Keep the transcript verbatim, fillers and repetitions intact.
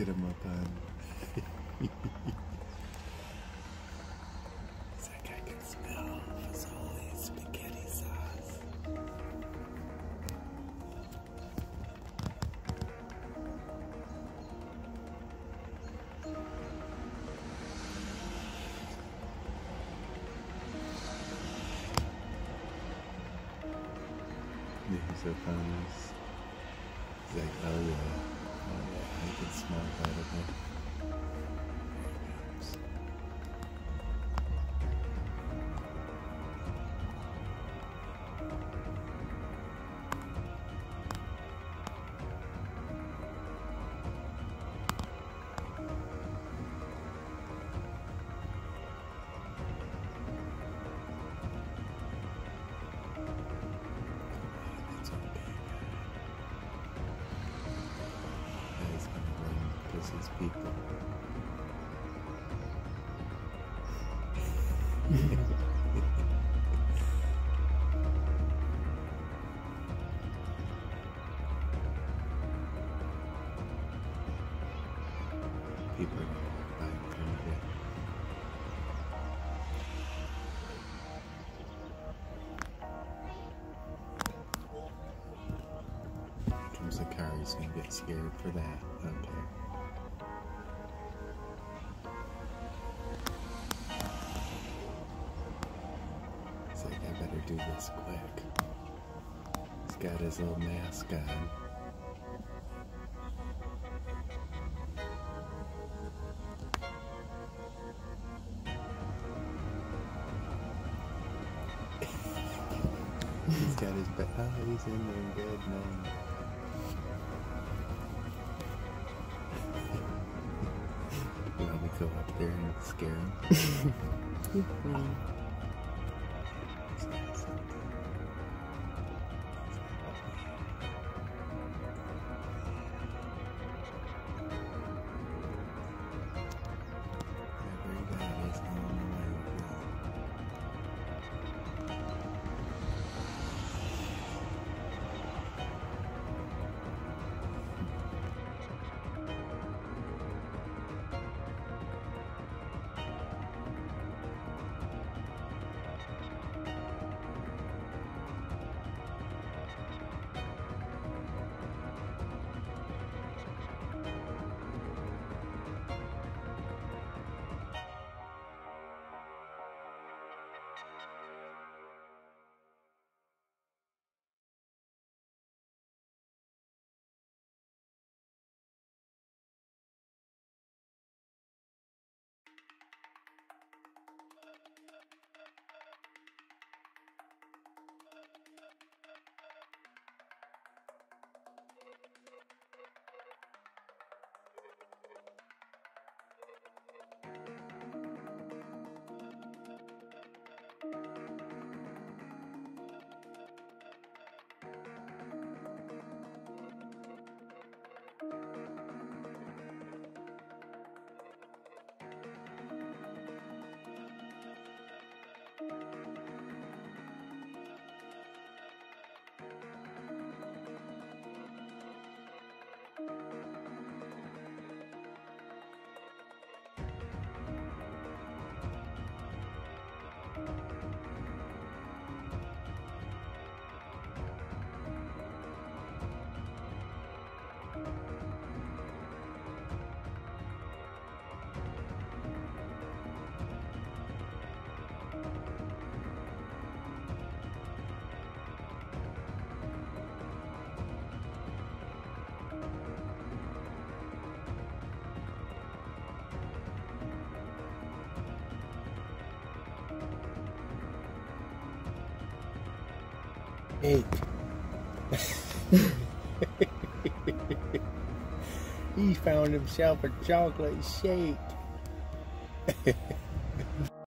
get him up on. It's like I can smell fazoli spaghetti sauce. He's up on us. He's like, oh yeah, oh yeah, I can smell that of him. His people. People are going to buy him a bit. Here comes the car, he's going to get scared for that. Okay. I better do this quick. He's got his little mask on. He's got his back. Oh, he's in there good now. You want me to go up there and scare him? Cake. He found himself a chocolate shake.